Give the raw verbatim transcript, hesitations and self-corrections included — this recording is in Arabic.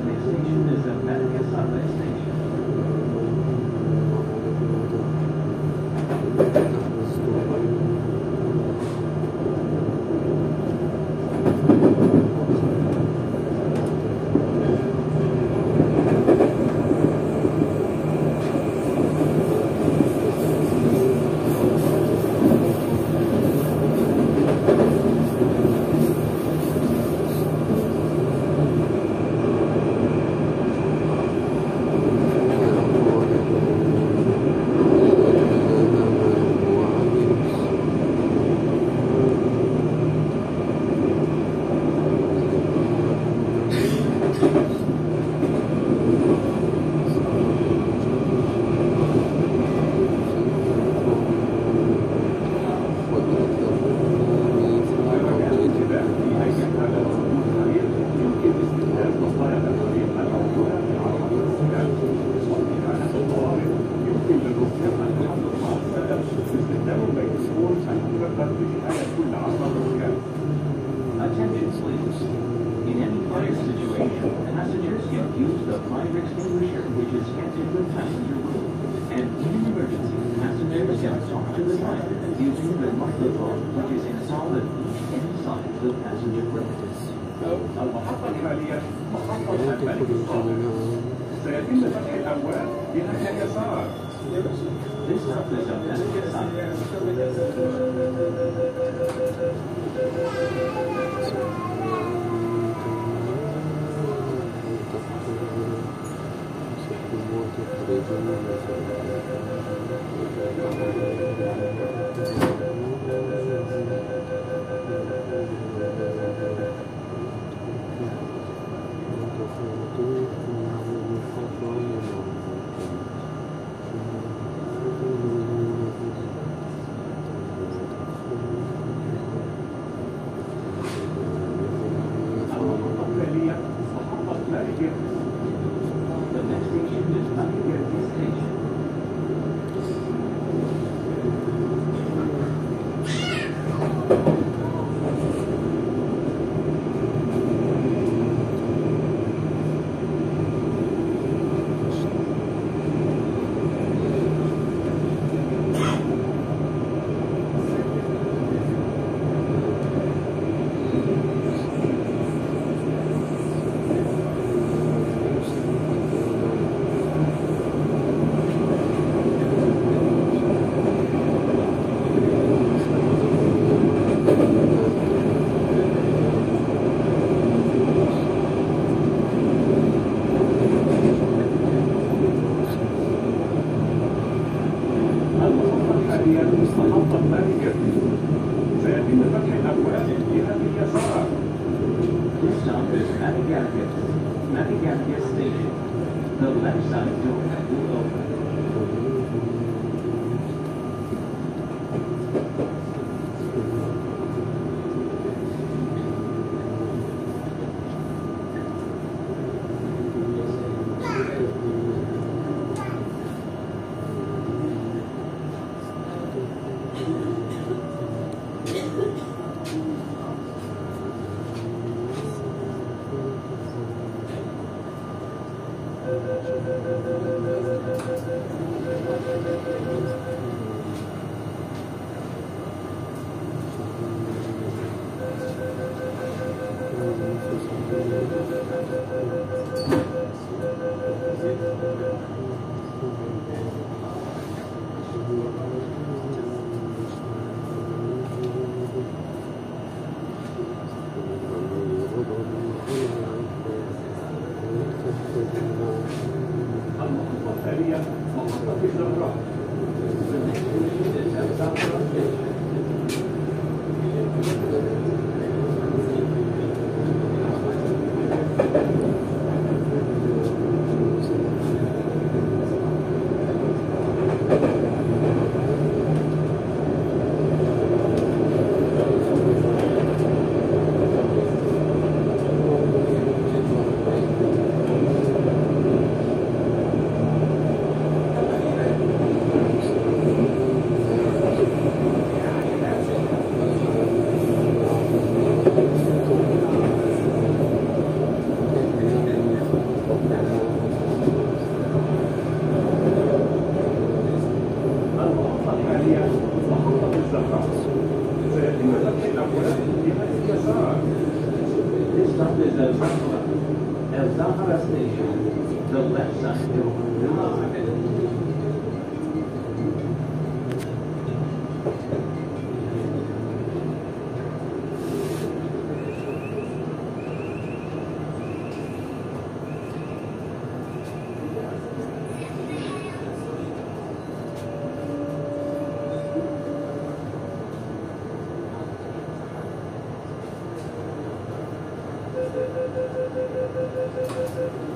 next station is the Madagascar station. Attention please. In any fire situation, passengers can use the fire extinguisher which is kept in the passenger room. And in an emergency, passengers can talk to the driver using the microphone which is installed at each inside the passenger room. المحطة الحالية محطة الملك الصالح. سيتم فتح الأبواب جهة اليسار. This stop is a Madagascar. The next station is Madagascar station. محطة ماديجر. سيتم فتح الأبواب جهة اليسار. This stop is Madagascar. Madagascar station. The left side door will open. المحطة التالية محطة الزهراء. El Zahara. El Zahara Station, the left side door, locked. Thank you.